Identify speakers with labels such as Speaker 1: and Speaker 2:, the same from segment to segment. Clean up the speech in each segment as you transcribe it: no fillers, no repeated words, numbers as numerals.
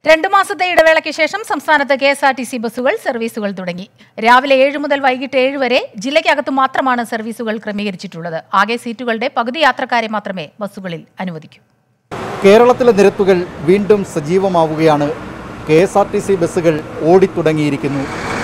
Speaker 1: 2 മാസത്തെ ഇടവേളയ്ക്ക് ശേഷം സംസ്ഥാനത്ത് കെഎസ്ആർടിസി ബസ്സുകൾ സർവീസുകൾ തുടങ്ങി. രാവിലെ 7 മുതൽ വൈകിട്ട് 7 വരെ ജില്ലയ്ക്കകത്ത് മാത്രമാണ് സർവീസുകൾ ക്രമീകരിച്ചിട്ടുള്ളത്. ആകെ സീറ്റുകളുടെ പകുതി യാത്രക്കാരെ മാത്രമേ ബസ്സുകളിൽ അനുവദിക്കൂ.
Speaker 2: കേരളത്തിലെ നിരത്തുകൾ വീണ്ടും സജീവമാവുകയാണ്. കെഎസ്ആർടിസി ബസ്സുകൾ ഓടിത്തുടങ്ങിയിരിക്കുന്നു.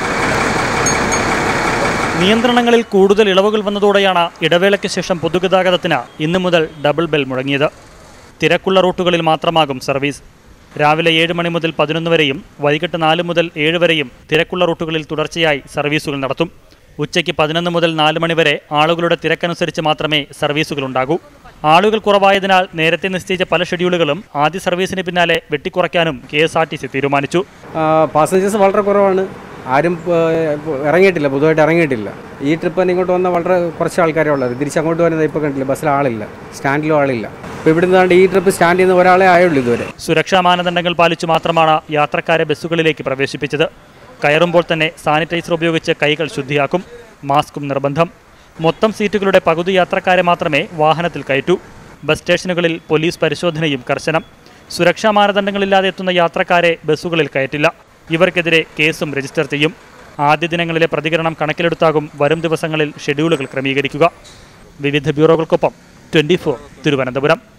Speaker 3: നിയന്ത്രണങ്ങളിൽ കൂടുതൽ ഇളവുകൾ വന്നതോടെയാണ് ഇടവേളയ്ക്ക് ശേഷം പൊതുഗതാഗതത്തിന് ഇന്നു മുതൽ ഡബിൾ ബെൽ മുഴങ്ങിയത്. തിരക്കുള്ള റൂട്ടുകളിൽ മാത്രമാകും സർവീസ്. രാവിലെ 7 മണി മുതൽ 11 വരെയും വൈകിട്ട് 4 മുതൽ 7 വരെയും തിരക്കുള്ള റൂട്ടുകളിൽ തുടർച്ചയായി സർവീസുകൾ നടത്തും. ഉച്ചയ്ക്ക് 11 മുതൽ 4 മണി വരെ ആളുകളുടെ തിരക്കനുസരിച്ച് മാത്രമേ സർവീസുകൾ ഉണ്ടാകൂ. ആളുകൾ കുറവായതിനാൽ നേരത്തെ നിശ്ചയിച്ച പല ഷെഡ്യൂളുകളും ആദ്യ സർവീസിന് പിന്നാലെ വെട്ടിക്കുറയ്ക്കാനും കെഎസ്ആർടിസി തീരുമാനിച്ചു.
Speaker 4: പാസഞ്ചേഴ്സ് വളരെ കുറവാണ്. ആരും ഇറങ്ങിയിട്ടില്ല, പൊതുവായിട്ട് ഇറങ്ങിയിട്ടില്ല. ഈ ട്രിപ്പ് തന്നെ ഇങ്ങോട്ട് വന്ന വളരെ കുറച്ച് ആൾക്കാരെ ഉള്ളത്. തിരിച്ചങ്ങോട്ട് വരുന്നത് ഇപ്പോൾ കണ്ടില്ല, ബസ്സിൽ ആളില്ല, സ്റ്റാൻഡിലും ആളില്ല. ഇപ്പോൾ ഇവിടുന്ന് ഈ ട്രിപ്പ് സ്റ്റാൻഡ് ചെയ്യുന്ന ഒരാളെ ആയുള്ളൂ ഇതുവരെ.
Speaker 3: സുരക്ഷാ മാനദണ്ഡങ്ങൾ പാലിച്ചു മാത്രമാണ് യാത്രക്കാരെ ബസ്സുകളിലേക്ക് പ്രവേശിപ്പിച്ചത്. കയറുമ്പോൾ തന്നെ സാനിറ്റൈസർ ഉപയോഗിച്ച് കൈകൾ ശുദ്ധിയാക്കും. മാസ്കും നിർബന്ധം. മൊത്തം സീറ്റുകളുടെ പകുതി യാത്രക്കാരെ മാത്രമേ വാഹനത്തിൽ കയറ്റൂ. ബസ് സ്റ്റേഷനുകളിൽ പോലീസ് പരിശോധനയും കർശനം. സുരക്ഷാ മാനദണ്ഡങ്ങളില്ലാതെ എത്തുന്ന യാത്രക്കാരെ ബസ്സുകളിൽ കയറ്റില്ല. ഇവർക്കെതിരെ കേസും രജിസ്റ്റർ ചെയ്യും. ആദ്യ ദിനങ്ങളിലെ പ്രതികരണം കണക്കിലെടുത്താകും വരും ദിവസങ്ങളിൽ ഷെഡ്യൂളുകൾ ക്രമീകരിക്കുക. വിവിധ ബ്യൂറോകൾക്കൊപ്പം 24 തിരുവനന്തപുരം.